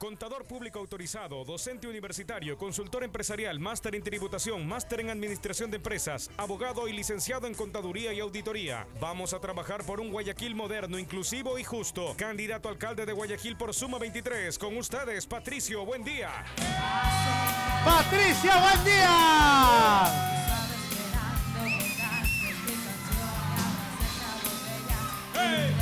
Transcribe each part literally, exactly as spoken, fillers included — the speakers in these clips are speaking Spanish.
Contador público autorizado, docente universitario, consultor empresarial, máster en tributación, máster en administración de empresas, abogado y licenciado en contaduría y auditoría. Vamos a trabajar por un Guayaquil moderno, inclusivo y justo. Candidato a alcalde de Guayaquil por Suma veintitrés. Con ustedes, Patricio Buendía. ¡Patricio Buendía! ¡Hey!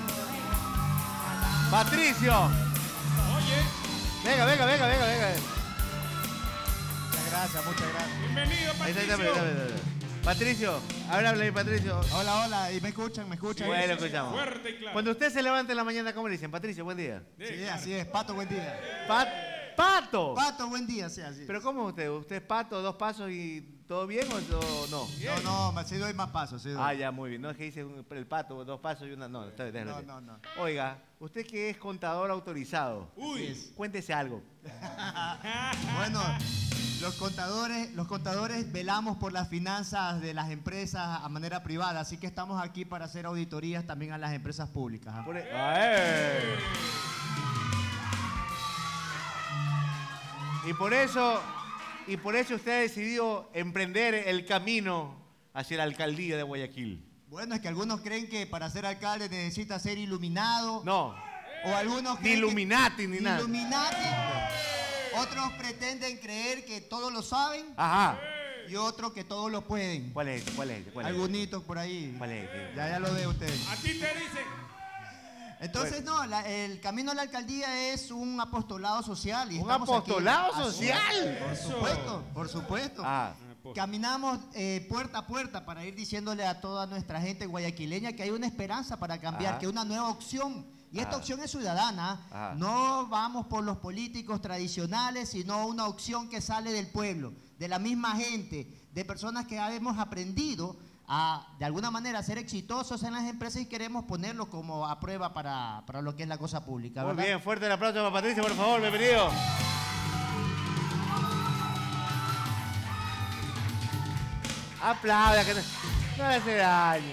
Patricio. Venga, venga, venga, venga, venga. Muchas gracias, muchas gracias. Bienvenido, Patricio. Ahí está, ahí está, ahí está. Patricio, ahora habla ahí, Patricio. Hola, hola, ¿y me escuchan? ¿Me escuchan? Bueno, escuchamos. Fuerte y claro. Cuando usted se levanta en la mañana, ¿cómo le dicen? Patricio, buen día. Sí, así es, Pato, buen día. Pat ¡Pato! Pato, buen día, sí, así es. ¿Pero cómo es usted? ¿Usted es pato, dos pasos y todo bien o no? No, no, sí doy más pasos, sí doy. Ah, ya, muy bien. No es que dice un- el pato, dos pasos y una... No, está bien, déjalo No, así. no, no. Oiga, usted que es contador autorizado, Uy. cuéntese algo. Bueno, los contadores, los contadores velamos por las finanzas de las empresas a manera privada, así que estamos aquí para hacer auditorías también a las empresas públicas. ¿Ah? Por e- ¡Ay! Y por eso, y por eso usted ha decidido emprender el camino hacia la alcaldía de Guayaquil. Bueno, es que algunos creen que para ser alcalde necesita ser iluminado. No, O algunos ni creen Illuminati que, ni nada. Illuminati. Otros pretenden creer que todos lo saben Ajá. y otros que todos lo pueden. ¿Cuál es? ¿Cuál es? ¿Cuál es? Algunitos por ahí. ¿Cuál es? Ya, ya lo ve usted. A ti te dicen. Entonces, no, la- el camino a la alcaldía es un apostolado social. Y ¿Un estamos apostolado aquí. social? Por supuesto, por supuesto. Ah, Caminamos eh, puerta a puerta para ir diciéndole a toda nuestra gente guayaquileña que hay una esperanza para cambiar, Ajá. que hay una nueva opción. Y esta Ajá. opción es ciudadana. Ajá. No vamos por los políticos tradicionales, sino una opción que sale del pueblo, de la misma gente, de personas que hemos aprendido a, de alguna manera, ser exitosos en las empresas y queremos ponerlo como a prueba para, para lo que es la cosa pública. muy ¿verdad? bien. Fuerte el aplauso para Patricio, por favor. Bienvenido. Aplauda, que no, no le hace daño.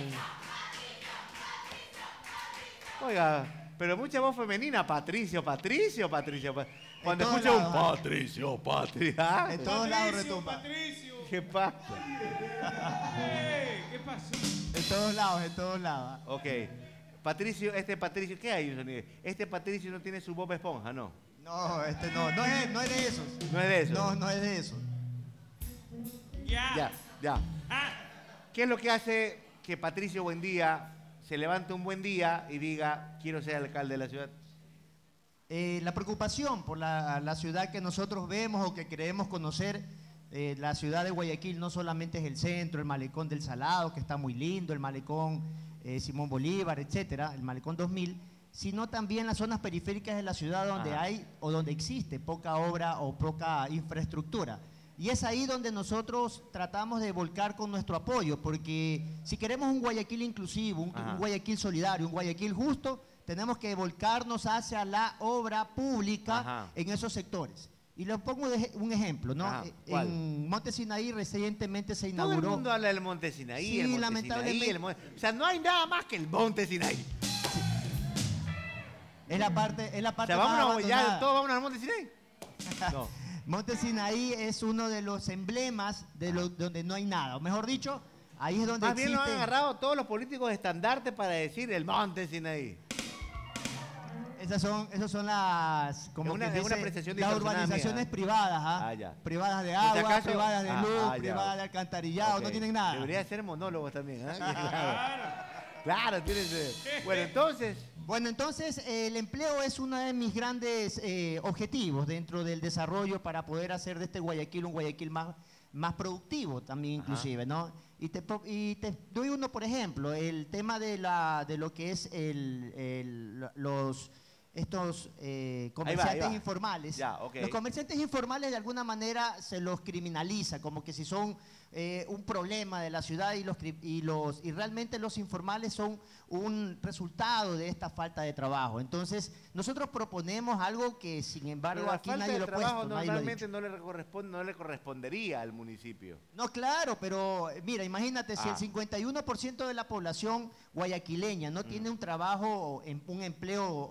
Oiga, pero mucha voz femenina. Patricio, Patricio, Patricio. Pa- Cuando todos escucha un lados, ¿ah? Patricio, Patricio. ah, En todos lados Patricio, retumba. Patricio. ¿Qué pasa? Hey, ¿qué pasó? En todos lados, en todos lados. Ok. Patricio, este Patricio, ¿qué hay? un sonido? Este Patricio no tiene su Bob Esponja, ¿no? No, este no, no es, no es de esos. No es de eso. No, no es de esos. Ya. Ya, ya. Ah, ¿Qué es lo que hace que Patricio Buendía se levante un buen día y diga, quiero ser alcalde de la ciudad? Eh, la preocupación por la, la ciudad que nosotros vemos o que creemos conocer, eh, la ciudad de Guayaquil no solamente es el centro, el malecón del Salado, que está muy lindo, el malecón eh, Simón Bolívar, etcétera, el malecón dos mil, sino también las zonas periféricas de la ciudad donde Ajá. hay o donde existe poca obra o poca infraestructura. Y es ahí donde nosotros tratamos de volcar con nuestro apoyo, porque si queremos un Guayaquil inclusivo, un, Ajá. un Guayaquil solidario, un Guayaquil justo, tenemos que volcarnos hacia la obra pública Ajá. en esos sectores. Y les pongo de- un ejemplo, ¿no? Ajá, Eh, ¿cuál? En Monte Sinaí recientemente se Todo el inauguró. mundo habla del Monte Sinaí, Sí, el Monte lamentablemente. Sinaí, el Monte- O sea, no hay nada más que el Monte Sinaí. Es la parte, es la O parte sea, más vámonos, ya abandonada. todos vámonos al Monte Sinaí. No. Monte Sinaí es uno de los emblemas de lo- donde no hay nada. O mejor dicho, ahí es donde Más bien lo han existe. agarrado todos los políticos de estandarte para decir el Monte Sinaí. Esas son, esas son las, como Es una- que es una dice, apreciación las distorsionada urbanizaciones mía. privadas, ¿ah? Ah, ya. Privadas de Por si agua, acaso- privadas de Ah, luz, ah, ya. privadas de alcantarillado, Ok. no tienen nada. Debería ser monólogos también, ¿eh? Claro. Claro, tiene ese- Bueno, entonces, Bueno, entonces el empleo es uno de mis grandes eh, objetivos dentro del desarrollo para poder hacer de este Guayaquil un Guayaquil más, más productivo también Ajá. inclusive, ¿no? Y te, po- y te doy uno, por ejemplo, el tema de, la, de lo que es el, el- los estos eh, comerciantes ahí va. informales. Ya, ok. Los comerciantes informales de alguna manera se los criminaliza, como que si son eh, un problema de la ciudad y los, cri- y los y realmente los informales son un resultado de esta falta de trabajo. Entonces, nosotros proponemos algo que, sin embargo, pero la aquí falta nadie de lo ha trabajo puesto, nadie lo ha normalmente dicho. no le, corresponde, no le correspondería al municipio. No, claro, pero eh, mira, imagínate, si Ah. el cincuenta y uno por ciento de la población guayaquileña no tiene un trabajo, em- un empleo óptimo,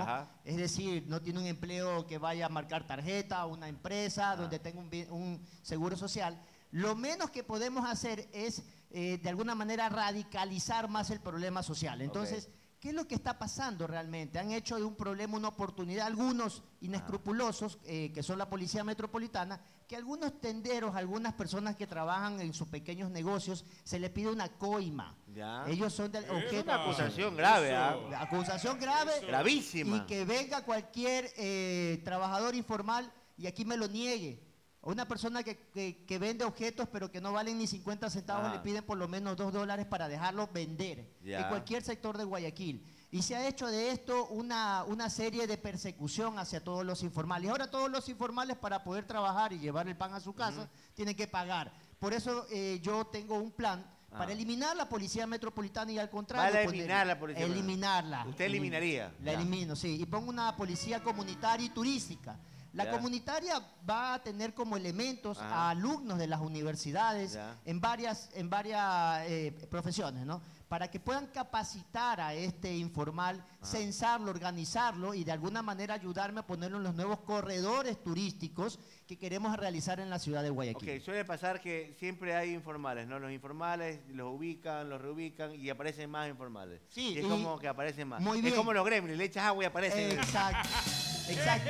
Ajá. es decir, no tiene un empleo que vaya a marcar tarjeta, una empresa Ajá. donde tenga un, un seguro social. Lo menos que podemos hacer es, eh, de alguna manera, radicalizar más el problema social. Entonces, okay. ¿qué es lo que está pasando realmente? Han hecho de un problema una oportunidad, algunos inescrupulosos, eh, que son la Policía Metropolitana, que algunos tenderos, algunas personas que trabajan en sus pequeños negocios, se les pide una coima. Ya. Ellos son del objeto. Es una acusación grave, ¿ah? ¿eh? Acusación grave. Eso. Gravísima. Y que venga cualquier eh, trabajador informal y aquí me lo niegue. Una persona que, que, que vende objetos pero que no valen ni cincuenta centavos, ah. le piden por lo menos dos dólares para dejarlos vender ya. en cualquier sector de Guayaquil. Y se ha hecho de esto una, una serie de persecución hacia todos los informales. Ahora todos los informales, para poder trabajar y llevar el pan a su casa, uh-huh. tienen que pagar. Por eso eh, yo tengo un plan ah. para eliminar la Policía Metropolitana y al contrario... Para eliminar poner, la Policía Eliminarla. ¿Usted eliminaría? La ya. elimino, sí. Y pongo una policía comunitaria y turística. La ya. comunitaria va a tener como elementos Ajá. a alumnos de las universidades ya. en varias, en varias eh, profesiones, ¿no? Para que puedan capacitar a este informal, Ajá. censarlo, organizarlo y de alguna manera ayudarme a ponerlo en los nuevos corredores turísticos que queremos realizar en la ciudad de Guayaquil. Ok, suele pasar que siempre hay informales, ¿no? Los informales los ubican, los reubican y aparecen más informales. Sí. Y es y como que aparecen más. Muy bien. Es como los gremlins, le echas agua y aparecen. Exacto, exacto.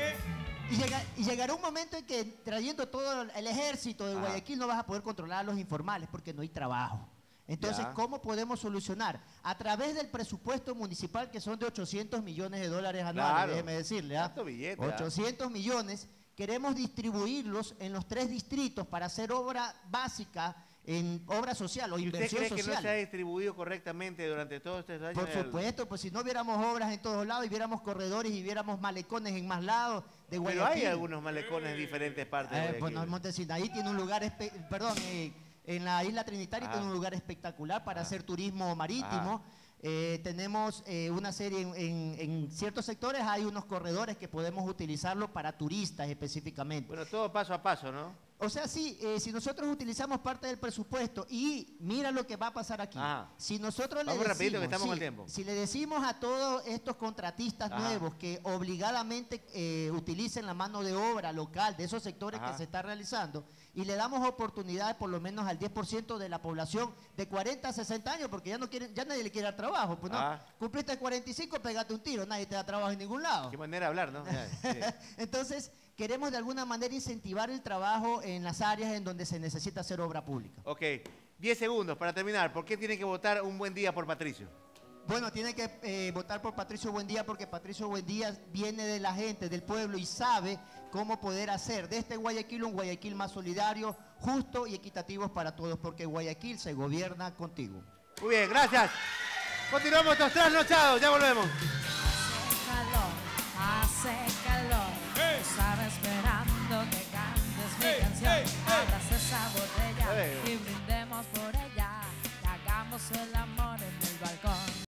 Y, llega, y llegará un momento en que trayendo todo el ejército de Guayaquil no vas a poder controlar a los informales porque no hay trabajo. Entonces, ya. ¿cómo podemos solucionar? A través del presupuesto municipal, que son de ochocientos millones de dólares anuales, claro. déjeme decirle. ¿ah? Billete, ochocientos ¿ah? millones, queremos distribuirlos en los tres distritos para hacer obra básica, en obra social o inversión social. ¿Usted cree que no se ha distribuido correctamente durante todos estos años? Por supuesto, pues si no viéramos obras en todos lados y viéramos corredores y viéramos malecones en más lados de Guayaquil. Pero hay algunos malecones en diferentes partes de eh, Guayaquil. Pues Montesinaí tiene un lugar, perdón, eh, en la isla Trinitaria ah. tiene un lugar espectacular para ah. hacer turismo marítimo. Eh, tenemos eh, una serie, en, en, en ciertos sectores hay unos corredores que podemos utilizarlo para turistas específicamente. Bueno, todo paso a paso, ¿no? O sea, sí, eh, si nosotros utilizamos parte del presupuesto y mira lo que va a pasar aquí. Ajá. Si nosotros Vamos le decimos, rapidito que estamos sí, con el tiempo. Si le decimos a todos estos contratistas Ajá. nuevos que obligadamente eh, utilicen la mano de obra local de esos sectores Ajá. que se está realizando y le damos oportunidades por lo menos al diez por ciento de la población de cuarenta a sesenta años, porque ya no quieren, ya nadie le quiere dar trabajo, pues no, Ajá. cumpliste cuarenta y cinco, pégate un tiro, nadie te da trabajo en ningún lado. Qué manera de hablar, ¿no? Sí. Entonces, queremos de alguna manera incentivar el trabajo en las áreas en donde se necesita hacer obra pública. Ok, diez segundos para terminar. ¿Por qué tiene que votar un buen día por Patricio? Bueno, tiene que eh, votar por Patricio Buendía porque Patricio Buendía viene de la gente, del pueblo y sabe cómo poder hacer de este Guayaquil un Guayaquil más solidario, justo y equitativo para todos, porque Guayaquil se gobierna contigo. Muy bien, gracias. Continuamos estos trasnochados, ya volvemos. Hace calor, hace calor. Hey. Estaba esperando que cantes mi hey, canción. Hey, hey. Abras esa botella hey. y brindemos por ella. Y hagamos el amor.